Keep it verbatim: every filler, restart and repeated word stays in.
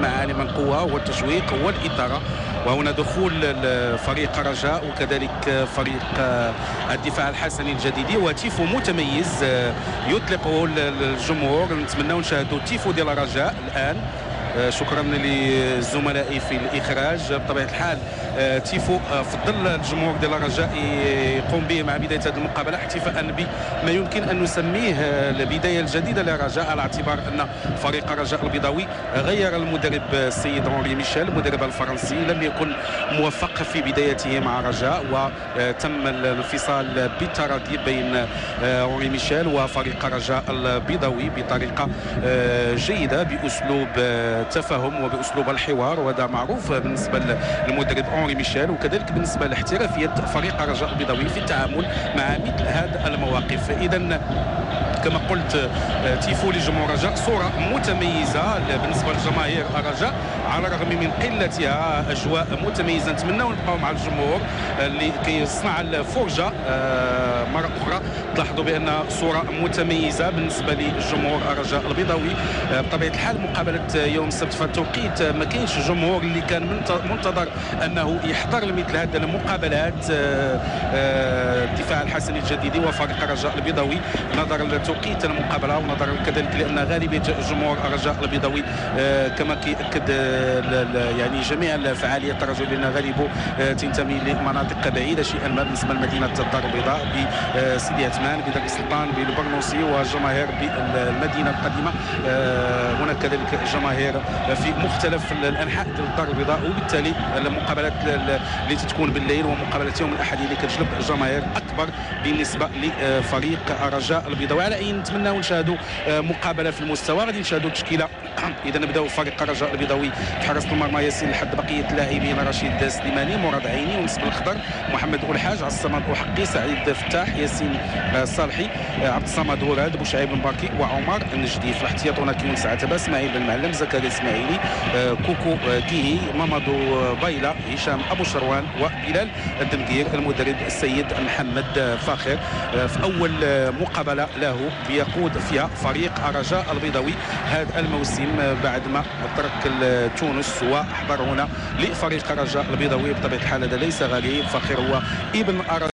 معالم القوة والتشويق والإثارة. وهنا دخول فريق رجاء وكذلك فريق الدفاع الحسني الجديدي، وتيفو متميز يطلقه الجمهور. نتمنى نشاهدوا التيفو ديال الرجاء الآن. شكرا لزملائي في الإخراج. بطبيعة الحال تيفو في ظل الجمهور ديال الرجاء يقوم به مع بداية هذه المقابلة احتفاء بما يمكن أن نسميه البداية الجديدة للرجاء، على اعتبار أن فريق الرجاء البيضاوي غير المدرب السيد أونري ميشيل المدرب الفرنسي، لم يكن موفق في بدايته مع الرجاء، وتم الانفصال بالتراضي بين أونري ميشيل وفريق الرجاء البيضاوي بطريقة جيدة بأسلوب التفاهم وباسلوب الحوار، وهذا معروف بالنسبه للمدرب أونري ميشيل، وكذلك بالنسبه لاحترافيه فريق الرجاء البيضاوي في التعامل مع مثل هذه المواقف. اذا كما قلت تيفو لجمهور الرجاء صوره متميزه بالنسبه لجماهير الرجاء، على الرغم من قلتها اجواء متميزه. نتمنى نبقاو مع الجمهور اللي كيصنع الفرجه مره اخرى. تلاحظوا بان صوره متميزه بالنسبه لجمهور الرجاء البيضاوي. بطبيعه الحال مقابله يوم السبت في التوقيت ما كاينش الجمهور اللي كان منتظر انه يحضر لمثل هذه المقابلات. الدفاع الحسني الجديدي وفريق الرجاء البيضاوي نظرا لتوقيت المقابله، ونظرا كذلك لان غالبيه جمهور الرجاء البيضاوي كما كيأكد يعني جميع الفعاليات الترجويه لان غالبه تنتمي لمناطق بعيده شيئا ما بالنسبه لمدينه الدار البيضاء بسيدي عثمان بدار السلطان بالبرنوسي، وجماهير بالمدينه القديمه. هناك كذلك جماهير في مختلف الانحاء ديال الدار البيضاء، وبالتالي المقابلات اللي تتكون بالليل ومقابلات يوم الاحد اللي كتجلب جماهير اكبر بالنسبه لفريق الرجاء البيضاوي. على اي نتمناو نشاهدوا مقابله في المستوى. غادي نشاهدوا التشكيله. اذا نبداو فريق الرجاء البيضاوي في حراسه المرمى ياسين لحد بقيه اللاعبين رشيد سليماني، مراد عيني، ونصب الخضر محمد الحاج، عبد الصمد وحقي، سعيد فتاح، ياسين صالحي، عبد الصمد وراد، بوشعيب المباركي، وعمر النجدي. في الاحتياط هناك يونس عتبه، اسماعيل بن معلم، زكريا اسماعيلي، كوكو كيهي، مامادو بايلا، هشام ابو شروان، وبلال الدمقير. المدرب السيد محمد فاخر. في اول مقابله له بيقود فيها فريق الرجاء البيضاوي هذا الموسم بعد ما ترك تونس وحضر هنا لفريق الرجاء البيضاوي. بطبيعه الحال هذا ليس غريب، فاخر هو ابن